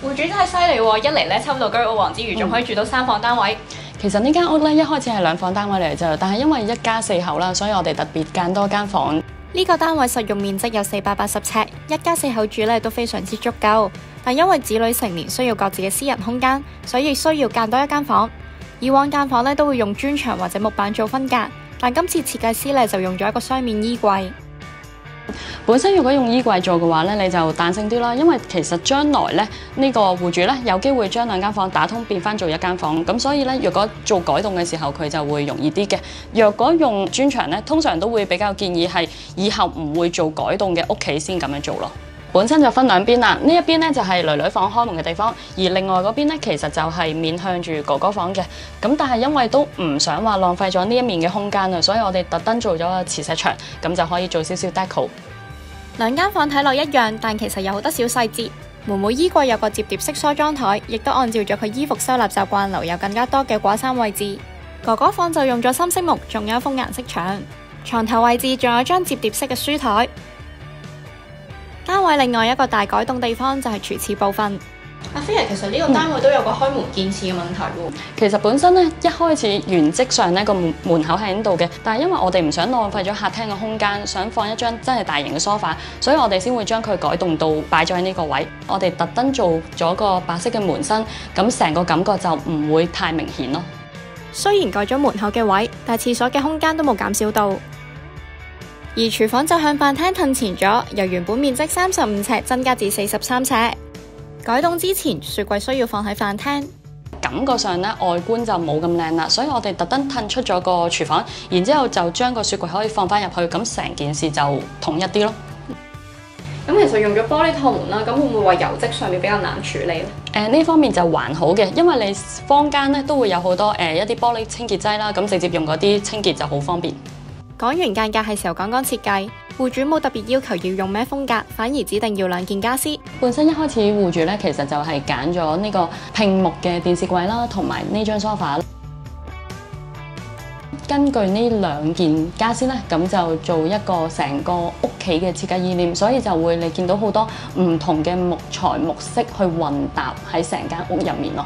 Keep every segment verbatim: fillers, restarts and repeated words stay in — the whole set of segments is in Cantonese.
戶主真係犀利喎！一嚟咧抽到居屋王之餘，仲可以住到三房單位。 其實呢間屋咧一開始係兩房單位嚟啫，但係因為一家四口啦，所以我哋特別間多間房。 呢個單位實用面積有四百八十尺，一家四口住咧都非常之足夠。但因為子女成年需要各自嘅私人空間，所以需要間多一間房。以往間房咧都會用磚牆或者木板做分隔，但今次設計師咧就用咗一個雙面衣櫃。 本身如果用衣櫃做嘅話咧，你就彈性啲啦，因為其實將來咧呢個戶主咧有機會將兩間房打通變翻做一間房，咁所以咧若果做改動嘅時候佢就會容易啲嘅。若果用磚牆咧，通常都會比較建議係以後唔會做改動嘅屋企先咁樣做咯。本身就分兩邊啦，呢一邊咧就係囡囡房開門嘅地方，而另外嗰邊咧其實就係面向住哥哥房嘅。咁但係因為都唔想話浪費咗呢一面嘅空間啊，所以我哋特登做咗個磁石牆，咁就可以做少少 deco。 兩間房睇落一樣，但其實有好多小細節。妹妹衣櫃有個摺疊式梳妝台，亦都按照咗佢衣服收納習慣，留有更加多嘅掛衫位置。哥哥房就用咗深色木，仲有一幅顏色牆。床頭位置仲有張摺疊式嘅書台。單位另外一個大改動地方就係廚廁部分。 阿菲兒，其實呢個單位都有個開門見廁嘅問題喎。 其實本身咧一開始原則上咧個門門口係喺度嘅，但係因為我哋唔想浪費咗客廳嘅空間，想放一張真係大型嘅梳化，所以我哋先會將佢改動到擺咗喺呢個位。我哋特登做咗個白色嘅門身，咁成個感覺就唔會太明顯咯。 雖然改咗門口嘅位，但廁所嘅空間都冇減少到。而廚房就向飯廳褪前咗，由原本面積三十五尺增加至四十三尺。改動之前，雪櫃需要放喺飯廳， 感覺上咧外觀就冇咁靚啦，所以我哋特登褪出咗個廚房，然之後就將個雪櫃可以放翻入去，咁成件事就統一啲咯。 咁其實用咗玻璃套門啦，咁會唔會話油漬上面比較難處理咧？ 誒呢、呃、方面就還好嘅，因為你坊間咧都會有好多誒、呃、一啲玻璃清潔劑啦，咁直接用嗰啲清潔就好方便。 講完間隔係時候講講設計，戶主冇特別要求要用咩風格，反而指定要兩件家私。 本身一開始戶主咧其實就係揀咗呢個拼木嘅電視櫃啦，同埋呢張 sofa。根據呢兩件家私咧，咁就做一個成個屋企嘅設計意念，所以就會你見到好多唔同嘅木材木色去混搭喺成間屋入面咯。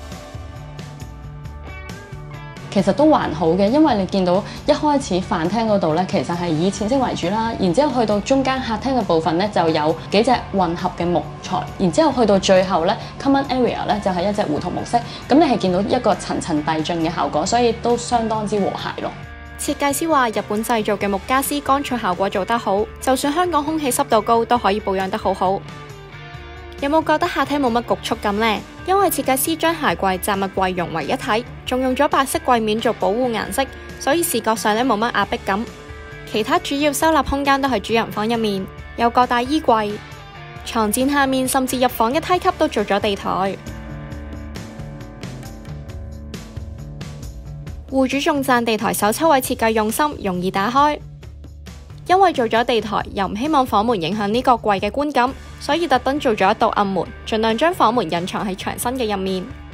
其實都還好嘅，因為你見到一開始飯廳嗰度咧，其實係以淺色為主啦，然之後去到中間客廳嘅部分咧，就有幾隻混合嘅木材，然之後去到最後咧 common area 咧就係一隻胡桃木色，咁你係見到一個層層遞進嘅效果，所以都相當之和諧咯。 設計師話日本製造嘅木家私乾燥效果做得好，就算香港空氣濕度高都可以保養得好好。有冇覺得客廳冇乜局促感呢？因為設計師將鞋櫃、雜物櫃融為一體，仲用咗白色櫃面做保護顏色，所以視覺上咧冇乜壓迫感。其他主要收納空間都係主人房入面，有個大衣櫃、床墊下面，甚至入房嘅梯級都做咗地台。戶主仲讚地台手抽位設計用心，容易打開。因為做咗地台，又唔希望房門影響呢個櫃嘅觀感，所以特登做咗一道暗門，盡量將房門隱藏喺牆身嘅入面。